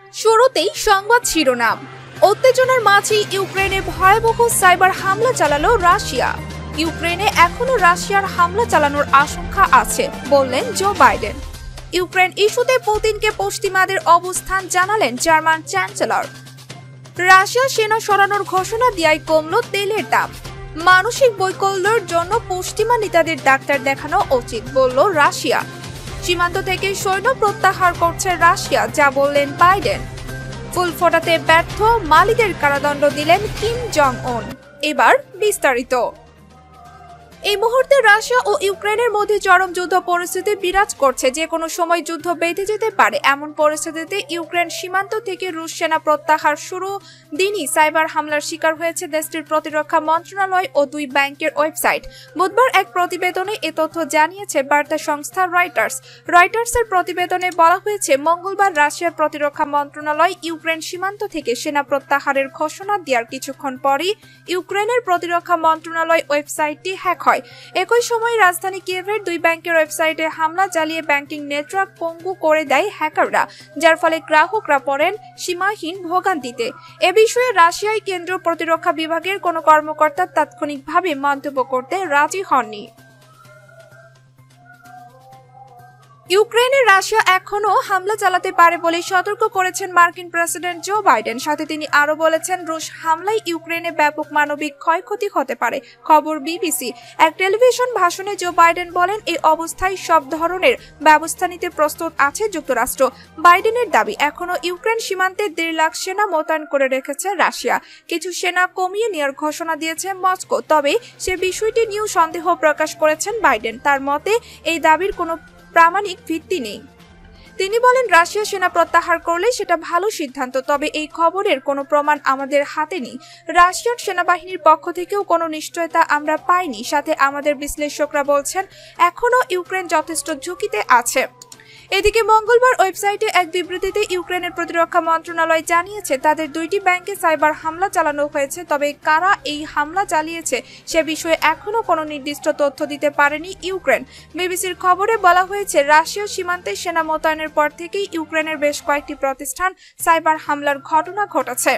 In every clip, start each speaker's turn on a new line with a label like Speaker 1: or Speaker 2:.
Speaker 1: শুরুতেই সংবাদ শিরোনাম। উত্তেজনার মাঝেই ইউক্রেনে ভয়াবহ সাইবার হামলা চালালো রাশিয়া। ইউক্রেনে এখনো রাশিয়ার হামলা চালানোর আশঙ্কা আছে বললেন জো বাইডেন। ইউক্রেন ইস্যুতে পুতিনকে পশ্চিমাদের অবস্থান জানালেন জার্মান চ্যান্সেলর। রাশিয়া সেনা সরানোর ঘোষণা দেওয়ায় কমল তেলের দাম। মানসিক বৈকল্যের জন্য পশ্চিমা নেতাদের ডাক্তার দেখানো উচিত বলল রাশিয়া। সীমান্ত থেকে সৈন্য প্রত্যাহার করছে রাশিয়া, যা বললেন বাইডেন। ফুল ফোটাতে ব্যর্থ মালিদের কারাদণ্ড দিলেন কিম জং উন। এবার বিস্তারিত। এই মুহূর্তে রাশিয়া ও ইউক্রেনের মধ্যে চরম যুদ্ধ পরিস্থিতি বিরাজ করছে। যে কোনো সময় যুদ্ধ বেঁধে যেতে পারে। এমন পরিস্থিতিতে ইউক্রেন সীমান্ত থেকে রুশ সেনা প্রত্যাহার শুরু দিনই সাইবার হামলার শিকার হয়েছে দেশটির প্রতিরক্ষা মন্ত্রণালয় ও দুই ব্যাংকের ওয়েবসাইট। বুধবার এক প্রতিবেদনে এ তথ্য জানিয়েছে বার্তা সংস্থা রয়টার্স। রয়টার্সের প্রতিবেদনে বলা হয়েছে, মঙ্গলবার রাশিয়ার প্রতিরক্ষা মন্ত্রণালয় ইউক্রেন সীমান্ত থেকে সেনা প্রত্যাহারের ঘোষণা দেওয়ার কিছুক্ষণ পরই ইউক্রেনের প্রতিরক্ষা মন্ত্রণালয় ওয়েবসাইটটি হ্যাক হয়। একই সময় রাজধানী কিয়েভের দুই ব্যাংকের ওয়েবসাইটে হামলা চালিয়ে ব্যাংকিং নেটওয়ার্ক পঙ্গু করে দেয় হ্যাকাররা, যার ফলে গ্রাহকরা পড়েন সীমাহীন ভোগান্তিতে। এ বিষয়ে রাশিয়ায় কেন্দ্রীয় প্রতিরক্ষা বিভাগের কোনো কর্মকর্তা তাৎক্ষণিকভাবে মন্তব্য করতে রাজি হননি। ইউক্রেনে রাশিয়া এখনো হামলা চালাতে পারে বলে সতর্ক করেছেন মার্কিন প্রেসিডেন্ট জো বাইডেন। সাথে তিনি আরো বলেছেন, রুশ হামলায় ইউক্রেনে ব্যাপক মানবিক ক্ষয়ক্ষতি হতে পারে। খবর বিবিসি। এক টেলিভিশন ভাষণে জো বাইডেন বলেন, এই অবস্থায় সব ধরনের ব্যবস্থা নিতে প্রস্তুত আছে যুক্তরাষ্ট্র। বাইডেনের দাবি, এখনো ইউক্রেন সীমান্তে 1.5 লাখ সেনা মোতায়েন করে রেখেছে রাশিয়া। কিছু সেনা কমিয়ে নেওয়ার ঘোষণা দিয়েছে মস্কো, তবে সে বিষয়টি নিয়েও সন্দেহ প্রকাশ করেছেন বাইডেন। তার মতে এই দাবির কোনো প্রামাণিক ভিত্তি নেই। তিনি বলেন, রাশিয়া সেনা প্রত্যাহার করলে সেটা ভালো সিদ্ধান্ত, তবে এই খবরের কোনো প্রমাণ আমাদের হাতে নেই। রাশিয়ান সেনাবাহিনীর পক্ষ থেকেও কোনো নিশ্চয়তা আমরা পাইনি। সাথে আমাদের বিশ্লেষকরা বলছেন, এখনো ইউক্রেন যথেষ্ট ঝুঁকিতে আছে। এদিকে মঙ্গলবার ওয়েবসাইটে এক বিবৃতিতে ইউক্রেনের প্রতিরক্ষা মন্ত্রণালয় জানিয়েছে, তাদের দুইটি ব্যাংকে সাইবার হামলা চালানো হয়েছে, তবে কারা এই হামলা চালিয়েছে সে বিষয়ে এখনো কোনো নির্দিষ্ট তথ্য দিতে পারেনি ইউক্রেন। বিবিসির খবরে বলা হয়েছে, রাশিয়ার সীমান্তে সেনা মোতায়েনের পর থেকেই ইউক্রেনের বেশ কয়েকটি প্রতিষ্ঠান সাইবার হামলার ঘটনা ঘটেছে।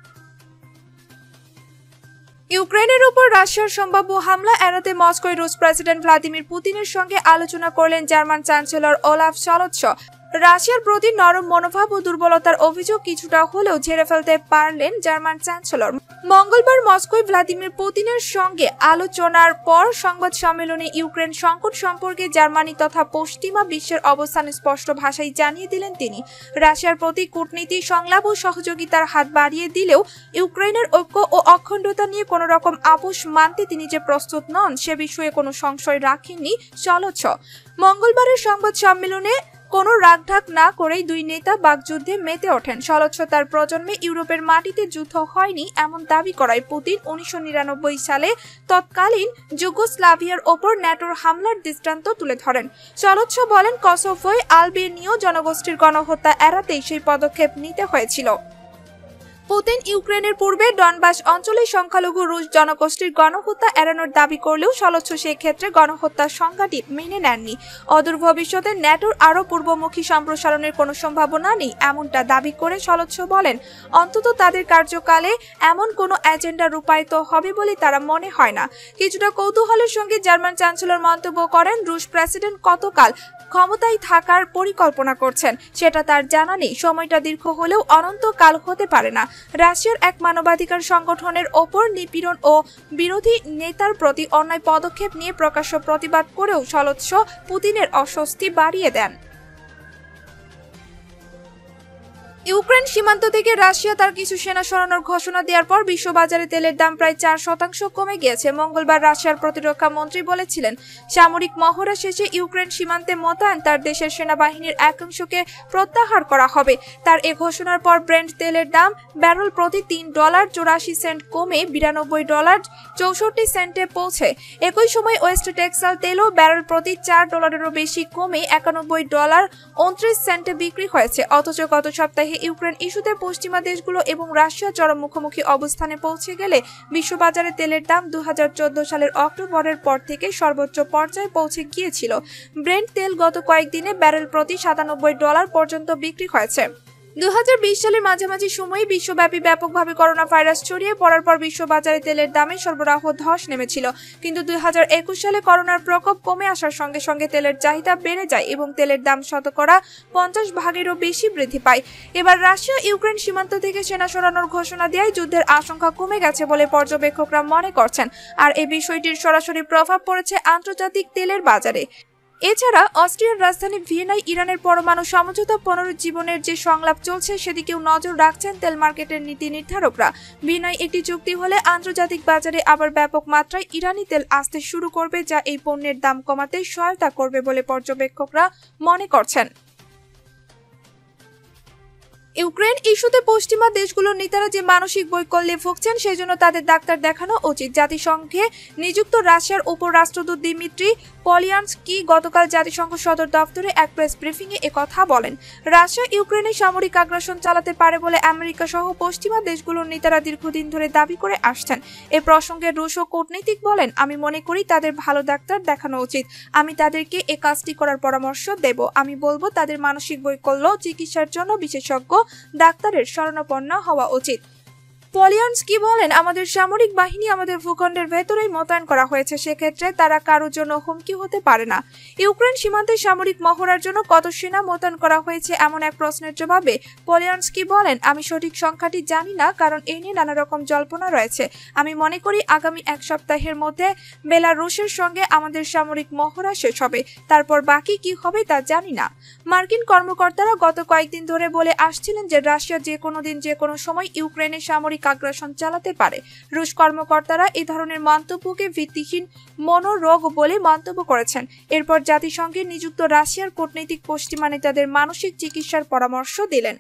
Speaker 1: ইউক্রেনের উপর রাশিয়ার সম্ভাব্য হামলা এড়াতে মস্কোয় রুশ প্রেসিডেন্ট ভ্লাদিমির পুতিনের সঙ্গে আলোচনা করলেন জার্মান চ্যান্সেলর ওলাফ শলৎস। রাশিয়ার প্রতি নরম মনোভাব ও দুর্বলতার অভিযোগ কিছুটা হলেও ঝেড়ে ফেলতে পারলেন জার্মান চ্যান্সেলর। মঙ্গলবার মস্কোয় ভ্লাদিমির পুতিনের সঙ্গে আলোচনার পর সংবাদ সম্মেলনে ইউক্রেন সংকট সম্পর্কে জার্মানি তথা পশ্চিমা বিশ্বের অবস্থান স্পষ্ট ভাষায় জানিয়ে দিলেন তিনি। রাশিয়ার প্রতি কূটনীতি, সংলাপ ও সহযোগিতার হাত বাড়িয়ে দিলেও ইউক্রেনের ঐক্য ও অখণ্ডতা নিয়ে কোনো রকম আপোষ মানতে তিনি যে প্রস্তুত নন সে বিষয়ে কোনো সংশয় রাখেননি শলৎস। মঙ্গলবারের সংবাদ সম্মেলনে কোনো রাগঢাক না করেই দুই নেতা বাকযুদ্ধে মেতে ওঠেন। শলৎস তার প্রজন্মে ইউরোপের মাটিতে যুদ্ধ হয়নি এমন দাবি করায় পুতিন 1999 সালে তৎকালীন যুগোস্লাভিয়ার ওপর ন্যাটোর হামলার দৃষ্টান্ত তুলে ধরেন। শলৎস বলেন, কসোভোয় আলবেনীয় জনগোষ্ঠীর গণহত্যা এড়াতেই সেই পদক্ষেপ নিতে হয়েছিল। পুতিন ইউক্রেনের পূর্বে ডনবাস অঞ্চলে সংখ্যালঘু রুশ জনগোষ্ঠীর গণহত্যা এড়ানোর দাবি করলেও শলৎস সেই ক্ষেত্রে গণহত্যার সংজ্ঞাটি মেনে নেননি। অদূর ভবিষ্যতে ন্যাটোর আরও পূর্বমুখী সম্প্রসারণের কোনো সম্ভাবনা নেই এমনটা দাবি করে শলৎস বলেন, অন্তত তাদের কার্যকালে এমন কোনো এজেন্ডা রূপায়িত হবে বলে তারা মনে হয় না। কিছুটা কৌতূহলের সঙ্গে জার্মান চ্যান্সেলর মন্তব্য করেন, রুশ প্রেসিডেন্ট কতকাল ক্ষমতায় থাকার পরিকল্পনা করছেন সেটা তার জানা নেই। সময়টা দীর্ঘ হলেও অনন্তকাল হতে পারে না। রাশিয়ার এক মানবাধিকার সংগঠনের ওপর নিপীড়ন ও বিরোধী নেতার প্রতি অন্যায় পদক্ষেপ নিয়ে প্রকাশ্য প্রতিবাদ করেও শলৎস পুতিনের অস্বস্তি বাড়িয়ে দেন। ইউক্রেন সীমান্ত থেকে রাশিয়া তার কিছু সেনা সরানোর ঘোষণা দেওয়ার পর বিশ্ববাজারে তেলের দাম প্রায় 4% কমে গিয়েছে। মঙ্গলবার রাশিয়ার প্রতিরক্ষা মন্ত্রী বলেছিলেন, সামরিক মহড়া শেষে ইউক্রেন সীমান্তে মোতায়েন তার দেশের সেনাবাহিনীর একাংশকে প্রত্যাহার করা হবে। তার এ ঘোষণার পর ব্রেন্ট তেলের দাম ব্যারেল প্রতি $3.84 কমে $92.64 পৌঁছে। একই সময় ওয়েস্ট টেক্সাস তেলও ব্যারেল প্রতি $4 বেশি কমে $91.29 বিক্রি হয়েছে। অথচ গত সপ্তাহে ইউক্রেন ইস্যুতে পশ্চিমা দেশগুলো এবং রাশিয়া চরম মুখোমুখি অবস্থানে পৌঁছে গেলে বিশ্ববাজারে তেলের দাম 2014 সালের অক্টোবরের পর থেকে সর্বোচ্চ পর্যায়ে পৌঁছে গিয়েছিল। ব্রেন্ট তেল গত কয়েকদিনে ব্যারেল প্রতি $97 পর্যন্ত বিক্রি হয়েছে। 2020 সালের মাঝামাঝি সময়ে বিশ্বব্যাপী ব্যাপকভাবে করোনা ভাইরাস ছড়িয়ে পড়ার পর বিশ্ববাজারে তেলের দামে সরবরাহ ধস নেমেছিল, কিন্তু 2021 সালে করোনার প্রকোপ কমে আসার সঙ্গে সঙ্গে তেলের চাহিদা বেড়ে যায় এবং তেলের দাম শতকরা 50 ভাগেরও বেশি বৃদ্ধি পায়। এবার রাশিয়া ইউক্রেন সীমান্ত থেকে সেনা সরানোর ঘোষণা দেওয়ায় যুদ্ধের আশঙ্কা কমে গেছে বলে পর্যবেক্ষকরা মনে করছেন, আর এই বিষয়টির সরাসরি প্রভাব পড়েছে আন্তর্জাতিক তেলের বাজারে। এছাড়া অস্ট্রিয়ার রাজধানী ভিয়েনায় ইরানের পরমাণু সমঝোতা পুনরুজ্জীবনের যে সংলাপ চলছে সেদিকেও নজর রাখছেন তেল মার্কেটের নীতি নির্ধারকরা। ভিয়েনায় একটি চুক্তি হলে আন্তর্জাতিক বাজারে আবার ব্যাপক মাত্রায় ইরানি তেল আসতে শুরু করবে, যা এই পণ্যের দাম কমাতে সহায়তা করবে বলে পর্যবেক্ষকরা মনে করছেন। ইউক্রেন ইস্যুতে পশ্চিমা দেশগুলোর নেতারা যে মানসিক বৈকল্যে ভুগছেন সেজন্য তাদের ডাক্তার দেখানো উচিত। জাতিসংঘে নিযুক্ত রাশিয়ার উপরাষ্ট্রদূত দিমিত্রি পলিয়ানস্কি গতকাল জাতিসংঘ সদর দপ্তরে এক প্রেস ব্রিফিংয়ে একথা বলেন। রাশিয়া ইউক্রেনে সামরিক আগ্রাসন চালাতে পারে বলে আমেরিকা সহ পশ্চিমা দেশগুলোর নেতারা দীর্ঘদিন ধরে দাবি করে আসছেন। এ প্রসঙ্গে রুশো কূটনীতিক বলেন, আমি মনে করি তাদের ভালো ডাক্তার দেখানো উচিত। আমি তাদেরকে এ কাজটি করার পরামর্শ দেব। আমি বলবো তাদের মানসিক বৈকল্য চিকিৎসার জন্য বিশেষজ্ঞ ডাক্তারের শরণাপন্ন হওয়া উচিত। পলিয়ানস্কি বলেন, আমাদের সামরিক বাহিনী আমাদের ভূখণ্ডের ভেতরেই মোতায়েন করা হয়েছে, সেক্ষেত্রে তারা কারোর জন্য হুমকি হতে পারে না। ইউক্রেন সীমান্তে সামরিক মহড়ার জন্য কত সেনা মোতায়েন করা হয়েছে এমন এক প্রশ্নের জবাবে পলিয়ানস্কি বলেন, আমি সঠিক সংখ্যাটি জানি না, কারণ এ নিয়ে নানা রকম জল্পনা রয়েছে। আমি মনে করি আগামী এক সপ্তাহের মধ্যে বেলারুশের সঙ্গে আমাদের সামরিক মহড়া শেষ হবে, তারপর বাকি কি হবে তা জানি না। মার্কিন কর্মকর্তারা গত কয়েকদিন ধরে বলে আসছিলেন যে রাশিয়া যে কোনো দিন যে কোনো সময় ইউক্রেনে সামরিক আগ্রাসন চালাতে পারে। রুশ কর্মকর্তারা এই ধরনের মন্তব্যকে ভিত্তিহীন মনোরোগ বলে মন্তব্য করেছেন। এরপর জাতিসংঘে নিযুক্ত রাশিয়ার কূটনৈতিক পশ্চিমা নেতাদের মানসিক চিকিৎসার পরামর্শ দিলেন।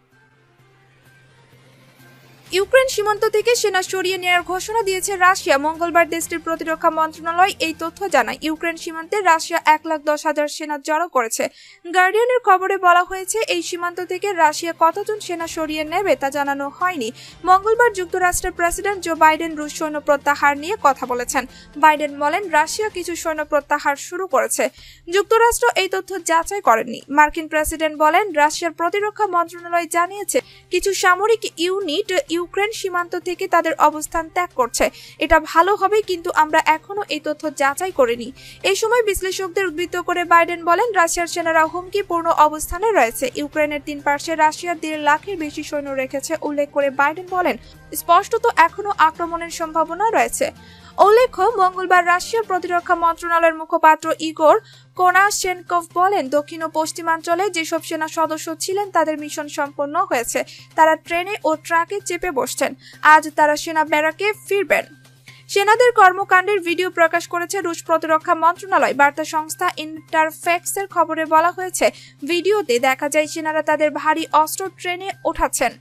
Speaker 1: ইউক্রেন সীমান্ত থেকে সেনা সরিয়ে নেওয়ার ঘোষণা দিয়েছে রাশিয়া। মঙ্গলবার দেশটির প্রতিরক্ষা মন্ত্রণালয় এই তথ্য জানায়। ইউক্রেন সীমান্তে রাশিয়া 1,10,000 সেনা জড়ো করেছে। গার্ডিয়ানের খবরে বলা হয়েছে, এই সীমান্ত থেকে রাশিয়া কতজন সেনা সরিয়ে নেবে তা জানানো হয়নি। মঙ্গলবার যুক্তরাষ্ট্রের প্রেসিডেন্ট জো বাইডেন রুশ সৈন্য প্রত্যাহার নিয়ে কথা বলেছেন। বাইডেন বলেন, রাশিয়া কিছু সৈন্য প্রত্যাহার শুরু করেছে। যুক্তরাষ্ট্র এই তথ্য যাচাই করেনি। মার্কিন প্রেসিডেন্ট বলেন, রাশিয়ার প্রতিরক্ষা মন্ত্রণালয় জানিয়েছে কিছু সামরিক ইউনিট ইউক্রেন সীমান্ত থেকে তাদের অবস্থান ত্যাগ করছে। এটা ভালো হবে, কিন্তু আমরা এখনো এই তথ্য যাচাই করিনি। এই সময় বিশ্লেষকদের উদ্ধৃত করে বাইডেন বলেন, রাশিয়ার সেনারা হুমকিপূর্ণ অবস্থানে রয়েছে। ইউক্রেনের 3 পার্শ্বে রাশিয়া 1.5 লাখের বেশি সৈন্য রেখেছে উল্লেখ করে বাইডেন বলেন, স্পষ্টত এখনো আক্রমণের সম্ভাবনা রয়েছে। উল্লেখ্য, মঙ্গলবার রাশিয়ার প্রতিরক্ষা মন্ত্রণালয়ের মুখপাত্র ইগোর কোনাশেনকভ বলেন, দক্ষিণ ও পশ্চিমাঞ্চলে যেসব সেনা সদস্য ছিলেন তাদের মিশন সম্পন্ন হয়েছে। তারা ট্রেনে ও ট্রাকে চেপে বসছেন। আজ তারা সেনা ব্যারাকে ফিরবেন। সেনাদের কর্মকাণ্ডের ভিডিও প্রকাশ করেছে রুশ প্রতিরক্ষা মন্ত্রণালয়। বার্তা সংস্থা ইন্টারফ্যাক্সের খবরে বলা হয়েছে, ভিডিওতে দেখা যায় সেনারা তাদের ভারী অস্ত্র ট্রেনে ওঠাচ্ছেন।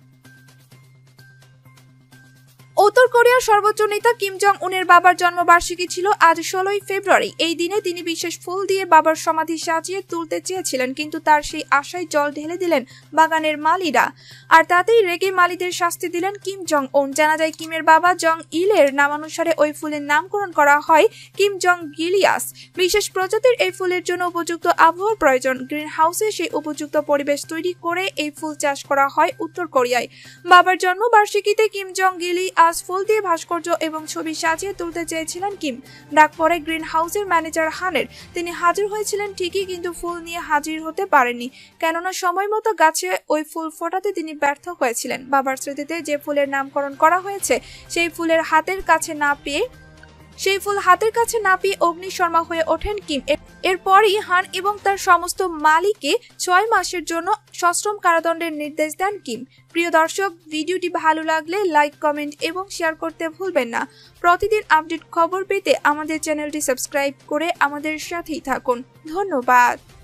Speaker 1: উত্তর কোরিয়ার সর্বোচ্চ নেতা কিম জং উনের বাবার জন্মবার্ষিকী ছিল আজ 16 ফেব্রুয়ারি। এই দিনে তিনি বিশেষ ফুল দিয়ে বাবার সমাধি সাজিয়ে তুলতে চেয়েছিলেন, কিন্তু তার সেই আশায় জল ঢেলে দিলেন বাগানের মালিরা, আর তাতেই রেগে মালিদের শাস্তি দিলেন কিম জং উন। জানা যায়, কিমের বাবা জং ইলের নামানুসারে ওই ফুলের নামকরণ করা হয় কিম জং গিলিয়াস। বিশেষ প্রজাতির এই ফুলের জন্য উপযুক্ত আবহাওয়ার প্রয়োজন। গ্রিন হাউসে সেই উপযুক্ত পরিবেশ তৈরি করে এই ফুল চাষ করা হয় উত্তর কোরিয়ায়। বাবার জন্মবার্ষিকীতে কিম জং গিলিয়াস ফুল দিয়ে ভাস্কর্য এবং ছবি সাজিয়ে তুলতে চেয়েছিলেন কিম। ডাক পরে গ্রিন হাউসের ম্যানেজার হানের। তিনি হাজির হয়েছিলেন ঠিকই, কিন্তু ফুল নিয়ে হাজির হতে পারেননি, কেননা সময় মতো গাছে ওই ফুল ফোটাতে তিনি ব্যর্থ হয়েছিলেন। বাবার স্মৃতিতে যে ফুলের নামকরণ করা হয়েছে সেই ফুল হাতের কাছে না পেয়ে অগ্নিশর্মা হয়ে ওঠেন কিম। এরপরই হান এবং তার সমস্ত মালিককে 6 মাসের জন্য সশ্রম কারাদণ্ডের নির্দেশ দেন কিম। প্রিয় দর্শক, ভিডিওটি ভালো লাগলে লাইক, কমেন্ট এবং শেয়ার করতে ভুলবেন না। প্রতিদিন আপডেট খবর পেতে আমাদের চ্যানেলটি সাবস্ক্রাইব করে আমাদের সাথেই থাকুন। ধন্যবাদ।